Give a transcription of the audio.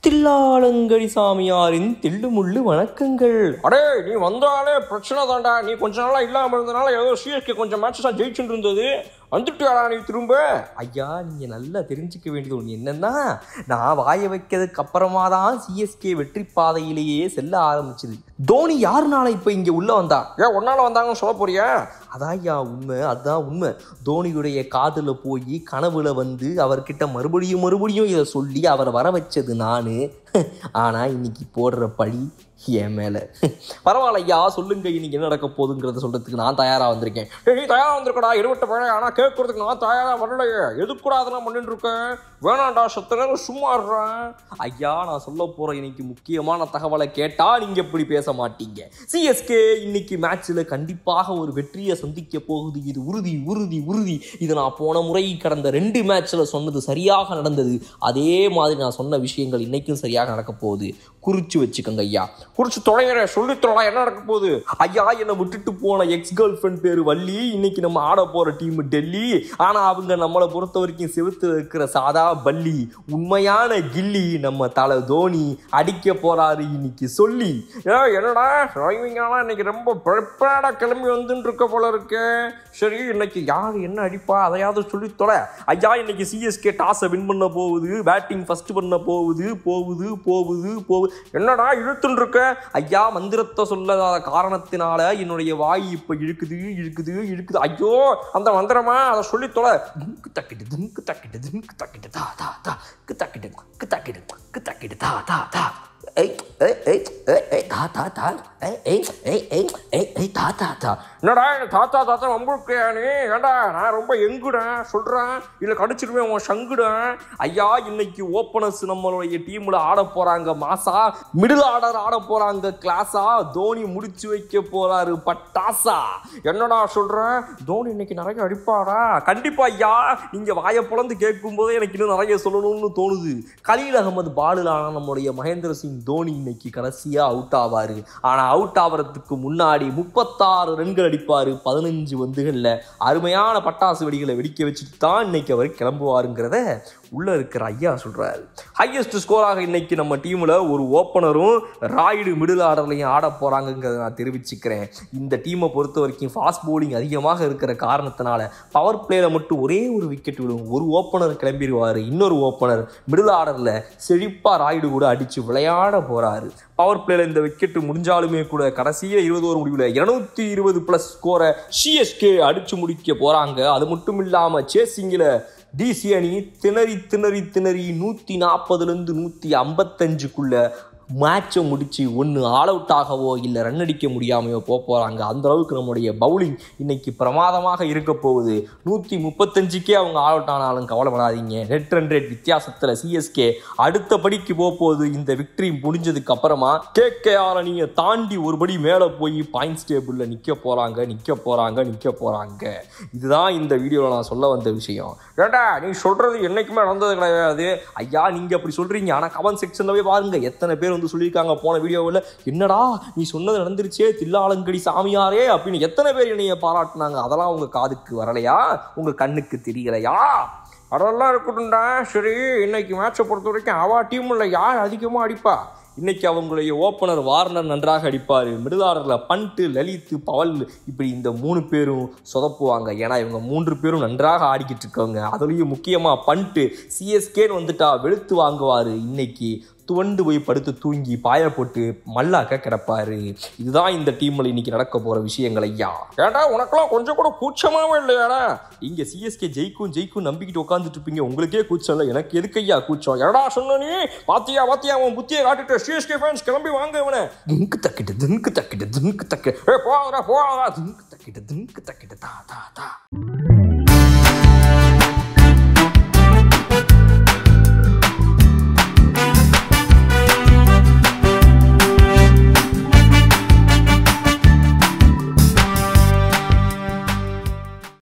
தில்லாலங்கடி சாமியாரின் தில்லுமுள்ளு வணக்கங்கள். அடே நீ வந்தாலே பிரச்சனை தாண்டா. நீ கொஞ்ச நாளா இல்லாமல் இருந்தனால ஏதோ சிஎஸ்கே கொஞ்சம் மேட்சஸ் தான் ஜெயிச்சுட்டு இருந்தது. வந்துட்டியாடா நீ திரும்ப? ஐயா, நீங்கள் நல்லா தெரிஞ்சுக்க வேண்டியது ஒன்று என்னன்னா, நான் வாய வைக்கிறதுக்கு அப்புறமா தான் சிஎஸ்கே வெற்றி பாதையிலேயே செல்ல ஆரம்பிச்சுது. தோனி யாருனால இப்போ இங்கே உள்ளே வந்தா? ஏன் ஒன்னால வந்தாங்கன்னு சொல்ல போறியா? அதான் ஐயா உண்மை, அதுதான் உண்மை. தோனியுடைய காதில் போய் கனவுல வந்து அவர்கிட்ட மறுபடியும் இதை சொல்லி அவரை வர வச்சது நான். ஆனால் இன்னைக்கு போடுற பழி என் மேலே. பரவாயில்ல ஐயா, சொல்லுங்க இன்னைக்கு என்ன நடக்க போகுதுங்கிறத சொல்கிறதுக்கு நான் தயாராக வந்திருக்கேன். நீ தயாராக வந்திருக்கடா, 28 பழம். ஆனால் கேட்கறதுக்கு நான் தயாராக வரலையே. எதுக்கு கூட அதெல்லாம் பண்ணிட்டு இருக்கேன்? வேணாண்டா, சத்த நேரம் சும்மா இருறேன். ஐயா, நான் சொல்ல போகிற இன்னைக்கு முக்கியமான தகவலை கேட்டால் நீங்கள் எப்படி பேச மாட்டீங்க. சிஎஸ்கே இன்னைக்கு மேட்ச்சில் கண்டிப்பாக ஒரு வெற்றியை சந்திக்க போகுது. இது உறுதி உறுதி உறுதி. இது நான் போன முறை கடந்த 2 மேட்ச்சில் சொன்னது சரியாக நடந்தது. அதே மாதிரி நான் சொன்ன விஷயங்கள் இன்னைக்கும் சரியாக நடக்க போகுது. குறிச்சு வச்சுக்கோங்க ஐயா. குறிச்சு தொலைகிற சொல்லி தொலை. என்ன நடக்க போகுது? ஐயா, என்னை விட்டுட்டு போன எக்ஸ் கேர்ள் ஃப்ரெண்ட் பேர் வள்ளி. இன்னைக்கு நம்ம ஆட போகிற டீம் டெல்லி. ஆனால் அவங்க நம்மளை பொறுத்த வரைக்கும் செவுத்துல இருக்கிற சாதா பள்ளி. உண்மையான கில்லி நம்ம தலை தோனி அடிக்க போறாரு இன்னைக்கு சொல்லி. என்னடா டிரைவிங்காலாம் இன்னைக்கு ரொம்ப ப்ரிப்பேர்டாக கிளம்பி வந்துட்டு இருக்க போல இருக்கு. சரி, இன்னைக்கு யார் என்ன அடிப்பா அதையாவது சொல்லி தொலை. ஐயா, இன்னைக்கு சிஎஸ்கே டாஸை வின் பண்ண போகுது. பேட்டிங் ஃபர்ஸ்ட் பண்ண போகுது. என்னடா இழுத்துன்னு இருக்க? ஐயா, மந்திரத்தை சொல்லாத காரணத்தினால என்னுடைய வாய் இப்ப இழுக்குது. ஐயோ, அந்த மந்திரமா? அதை சொல்லி தொலை. தக்கிட்டு துங்கு தக்கிட்டு துங்கு தக்கிட்டு தா தா தா தக்கிட்டு தக்கிட்டு தா தா தா. என்னடா தாத்தா தாத்தா வம்புக்கியா நீ? ஏண்டா நான் ரொம்ப எங்குடேன் சொல்றேன், இல்லை கடிச்சிருவேன் உன் சங்குடேன். ஐயா, இன்னைக்கு ஓப்பனர்ஸ் நம்மளுடைய டீம்ல ஆட போறாங்க மாசா. மிடில் ஆர்டர் ஆட போறாங்க கிளாஸா. தோனி முடிச்சு வைக்க போறாரு பட்டாசா. என்னடா சொல்றேன்? தோனி இன்னைக்கு நிறைய அடிப்பாடா? கண்டிப்பா ஐயா. நீங்க வாயை புலந்து கேட்கும் போதே எனக்கு இன்னும் நிறைய சொல்லணும்னு தோணுது. கலீல் அகமது பாலுலான நம்முடைய மகேந்திர சிங் தோனி இன்னைக்கு கடைசியா அவுட் ஆவாரு. ஆனா அவுட் ஆவறதுக்கு முன்னாடி 36 ரன்கள் அடிப்பாரு 15 பந்துகள்ல. அருமையான பட்டாசு வெடிகளை வெடிக்க வச்சுட்டு தான் இன்னைக்கு அவர் கிளம்புவாருங்கிறத உள்ள இருக்கிற ஐயா சொல்றாரு. ஹையஸ்ட் ஸ்கோராக இன்னைக்கு நம்ம டீம்ல ஒரு ஓப்பனரும் ராய்டு மிடில் ஆர்டர்லையும் ஆட போறாங்கிறத நான் தெரிவிச்சுக்கிறேன். இந்த டீமை பொறுத்த வரைக்கும் ஃபாஸ்ட் பவுலிங் அதிகமாக இருக்கிற காரணத்தினால பவர் பிளேல மட்டும் ஒரே ஒரு விக்கெட் விடும். ஒரு ஓப்பனர் கிளம்பிடுவாரு. இன்னொரு ஓப்பனர் மிடில் ஆர்டர்ல செழிப்பா ராய்டு கூட அடிச்சு விளையாட போறாரு. பவர் பிளேல இந்த விக்கெட் முடிஞ்சாலுமே கூட கடைசியில் 20 ஓவர் முடிவில் 220+ ஸ்கோரை சிஎஸ்கே அடிச்சு முடிக்க போறாங்க. அது மட்டும் இல்லாம சேசிங்கில் டிசி அணி திணறி 140லேருந்து 155க்குள்ள மேட்சை முடிச்சு ஒன்று ஆல் அவுட் ஆகவோ இல்லை ரன் அடிக்க முடியாமையோ போகிறாங்க. அந்த அளவுக்கு நம்முடைய பவுலிங் இன்னைக்கு பிரமாதமாக இருக்க போகுது. 135க்கே அவங்க ஆல் அவுட் ஆனாலும் கவலைப்படாதீங்க. நெட் ரன் ரேட் வித்தியாசத்தில் சிஎஸ்கே அடுத்த படிக்கு போகுது. இந்த விக்டரி முடிஞ்சதுக்கு அப்புறமா கேகேஆர் அணியை தாண்டி ஒருபடி மேலே போய் பாயிண்ட்ஸ் டேபிளில் நிற்க போகிறாங்க. இதுதான் இந்த வீடியோவில் நான் சொல்ல வந்த விஷயம். ஏண்டா நீ சொல்றது என்னைக்குமே நடந்தது கிடையாது. ஐயா, நீங்கள் அப்படி சொல்கிறீங்க. ஆனால் கமெண்ட் செக்ஷனில் போய் பாருங்க, எத்தனை பேர் சொல்லியிருக்காங்க போன வீடியோவில், என்னடா நீ சொன்னது நடந்துருச்சே தில்லாலங்கடி சாமியாரே அப்படின்னு எத்தனை பேர் என்னைய பாராட்டினாங்க. அதெல்லாம் உங்க காதுக்கு வரலையா? உங்க கண்ணுக்கு தெரியலையா? அதெல்லாம் இருக்கட்டும்டா. சரி, இன்னைக்கு மேட்சை பொறுத்த வரைக்கும் அவா டீம்ல யார் அதிகமாக அடிப்பா? இன்னைக்கு அவங்களுடைய ஓப்பனர் வார்னர் நன்றாக அடிப்பார். மிடில் ஆர்டரில் பண்ட்டு, லலித், பவல் இப்படி இந்த 3 பேரும் சொதப்புவாங்க. ஏன்னா இவங்க 3 பேரும் நன்றாக ஆடிக்கிட்டு இருக்காங்க. அதுலேயும் முக்கியமாக பண்ட்டு சிஎஸ்கேன்னு வந்துட்டா வெளுத்து வாங்குவார். இன்னைக்கு துவண்டு போய் படுத்து தூங்கி பாய போட்டு மல்லாக்க கிடப்பாரு. இதுதான் இந்த டீம்ல இன்னைக்கு நடக்க போற விஷயங்கள் ஐயா. ஏடா உனக்கெல்லாம் கொஞ்சம் கூட கூச்சமாவே இல்லையாடா? இங்க சிஎஸ்கே ஜெயிக்கும் நம்பிக்கிட்டு உட்காந்துட்டு இருப்பீங்க. உங்களுக்கே கூச்சம் இல்லை, எனக்கு எதுக்கு ஐயா கூச்சம்? ஏடா சொன்ன நீ? பாத்தியா அவன் புத்தியை காட்டிட்டு சிஎஸ்கே ஃபேன்ஸ் கிளம்பி வாங்க இவனை. துங்கு தக்கிட்டு போவாதா துங்கு தக்கிட்டு தா தா தா.